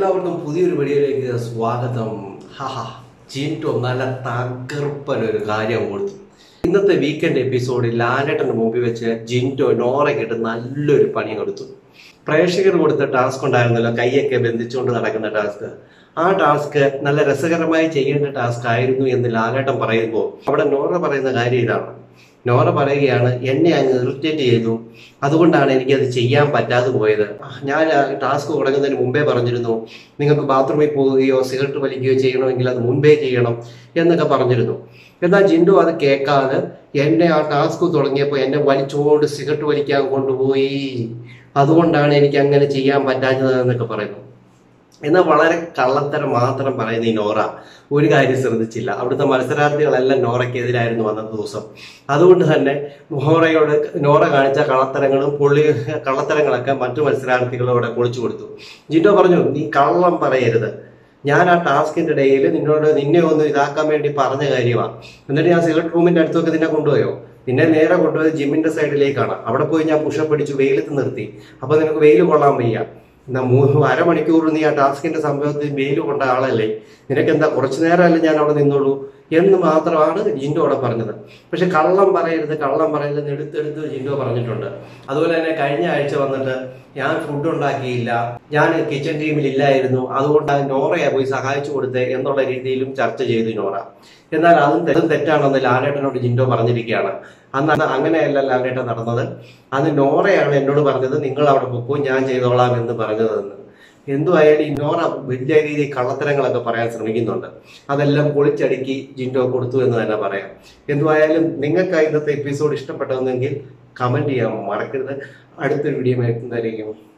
എല്ലാവർക്കും പുതിയൊരു വീഡിയോയിലേക്ക് സ്വാഗതം. ജിൻറ്റോ നല്ല തകർപ്പനൊരു കാര്യം കൊടുത്തു. ഇന്നത്തെ വീക്കെൻഡ് എപ്പിസോഡിൽ ലാലേട്ടന്റെ മുമ്പിൽ വെച്ച് ജിൻറ്റോ നോറയ്ക്കിട്ട് നല്ലൊരു പണി കൊടുത്തു. പ്രേക്ഷകർ കൊടുത്ത ടാസ്ക് ഉണ്ടായിരുന്നല്ലോ, കൈയൊക്കെ ബന്ധിച്ചുകൊണ്ട് നടക്കുന്ന ടാസ്ക്. ആ ടാസ്ക് നല്ല രസകരമായി ചെയ്യേണ്ട ടാസ്ക് ആയിരുന്നു എന്ന് ലാലേട്ടൻ പറയുമ്പോൾ അവിടെ നോറ പറയുന്ന കാര്യം ഇതാണ്. നോറ പറയുകയാണ്, എന്നെ അങ്ങ് ഇറിറ്റേറ്റ് ചെയ്തു, അതുകൊണ്ടാണ് എനിക്കത് ചെയ്യാൻ പറ്റാതെ പോയത്. ഞാൻ ടാസ്ക് തുടങ്ങുന്നതിന് മുമ്പേ പറഞ്ഞിരുന്നു, നിങ്ങൾക്ക് ബാത്റൂമിൽ പോവുകയോ സിഗരറ്റ് വലിക്കുകയോ ചെയ്യണമെങ്കിൽ അത് മുൻപേ ചെയ്യണം എന്നൊക്കെ പറഞ്ഞിരുന്നു. എന്നാൽ ജിൻഡോ അത് കേൾക്കാതെ എന്നെ ആ ടാസ്ക് തുടങ്ങിയപ്പോൾ എന്നെ വലിച്ചുകൊണ്ട് സിഗരറ്റ് വലിക്കാൻ കൊണ്ടുപോയി, അതുകൊണ്ടാണ് എനിക്ക് അങ്ങനെ ചെയ്യാൻ പറ്റാത്തത് എന്നൊക്കെ പറയുന്നു. എന്നാൽ വളരെ കള്ളത്തരം മാത്രം പറയുന്ന ഈ നോറ ഒരു കാര്യം ശ്രദ്ധിച്ചില്ല. അവിടുത്തെ മത്സരാർത്ഥികളെല്ലാം നോറയ്ക്കെതിരായിരുന്നു അന്നത്തെ ദിവസം. അതുകൊണ്ട് തന്നെ നോറ കാണിച്ച കള്ളത്തരങ്ങളൊക്കെ മറ്റു മത്സരാർത്ഥികളോടെ പൊളിച്ചു കൊടുത്തു. ജിൻഡോ പറഞ്ഞു, നീ കള്ളം പറയരുത്, ഞാൻ ആ ടാസ്കിന്റെ ഇടയിൽ നിന്നെ ഒന്ന് ഇതാക്കാൻ വേണ്ടി പറഞ്ഞ കാര്യമാണ്. എന്നിട്ട് ഞാൻ സിഗരറ്റ് റൂമിന്റെ അടുത്തൊക്കെ നിന്നെ കൊണ്ടുപോയോ? നിന്നെ നേരെ കൊണ്ടുപോയത് ജിമ്മിന്റെ സൈഡിലേക്കാണ്. അവിടെ പോയി ഞാൻ പുഷപ്പ് അടിച്ചു, വെയിലത്ത് നിർത്തി. അപ്പൊ നിനക്ക് വെയിൽ കൊള്ളാൻ വയ്യ. അരമണിക്കൂർ നീ ആ ടാസ്കിന്റെ സംഭവത്തിൽ വെയിൽ കൊണ്ട ആളല്ലേ, നിനക്ക് എന്താ കുറച്ചു നേരമല്ലേ ഞാൻ അവിടെ നിന്നോളൂ എന്ന് മാത്രമാണ് ജിൻഡോ അവിടെ പറഞ്ഞത്. പക്ഷെ കള്ളം പറയരുത് എടുത്തെടുത്ത് ജിൻഡോ പറഞ്ഞിട്ടുണ്ട്. അതുപോലെ തന്നെ കഴിഞ്ഞ ആഴ്ച വന്നിട്ട് ഞാൻ ഫുഡ് ഉണ്ടാക്കിയില്ല, ഞാൻ കിച്ചൺ ടീമിൽ ഇല്ലായിരുന്നു, അതുകൊണ്ട് നോറയെ പോയി സഹായിച്ചു കൊടുത്തേ എന്നുള്ള രീതിയിലും ചർച്ച ചെയ്തു നോറ. എന്നാൽ അതും തെറ്റാണെന്ന് ലാലേട്ടനോട് ജിൻഡോ പറഞ്ഞിരിക്കുകയാണ്. അന്ന് അങ്ങനെയല്ല ലാലേട്ടൻ നടന്നത്. അന്ന് നോറയാണ് എന്നോട് പറഞ്ഞത്, നിങ്ങൾ അവിടെ പൊക്കോ, ഞാൻ ചെയ്തോളാം എന്ന് പറഞ്ഞതെന്ന്. എന്തുമായാലും ഈ നോറ വലിയ രീതിയിൽ കള്ളത്തരങ്ങളൊക്കെ പറയാൻ ശ്രമിക്കുന്നുണ്ട്. അതെല്ലാം പൊളിച്ചടുക്കി ജിൻഡോ കൊടുത്തു എന്ന് തന്നെ പറയാം. എന്തുമായാലും നിങ്ങൾക്ക് ഇന്നത്തെ എപ്പിസോഡ് ഇഷ്ടപ്പെട്ടതെങ്കിൽ കമന്റ് ചെയ്യാൻ മറക്കരുത്. അടുത്തൊരു വീഡിയോ ആയിരിക്കും.